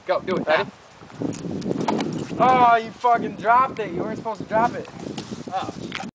Go, do it. Ready? Oh, you fucking dropped it. You weren't supposed to drop it. Oh.